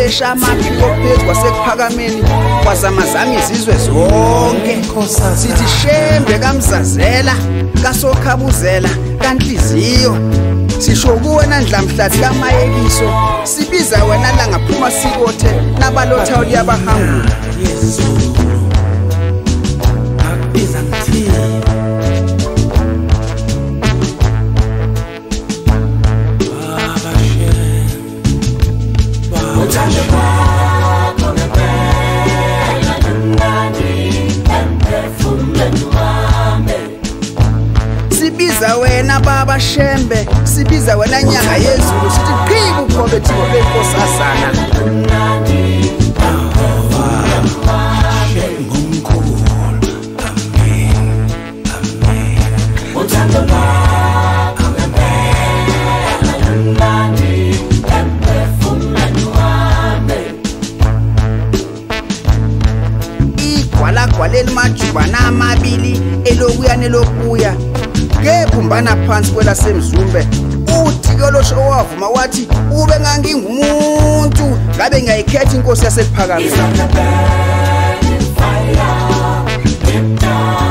washesha amaphiko phezu kwaseKupakameni kwazamazama izizwe zonke sithi Shembe kaMzazela kaSokhabuzela kaNhliziyo sisho kuwena Ndlamhlathi kaMayekiso sibiza wena la ngaphuma sikothe nabalotha liyabahangula akubiza ngithini sibiza wena baba Shembe sibiza wena nyanga yeZulu sithi qhibu ukhobethi ngobenkosazana igwalagwaleli majubana amabili elokuya nelokuya ngebumbana phansi kwelasemzumbe uthi kolosho owavuma wathi ube ngangingumuntu ngabe ngiyayikhetha inkosi yaseKupakameni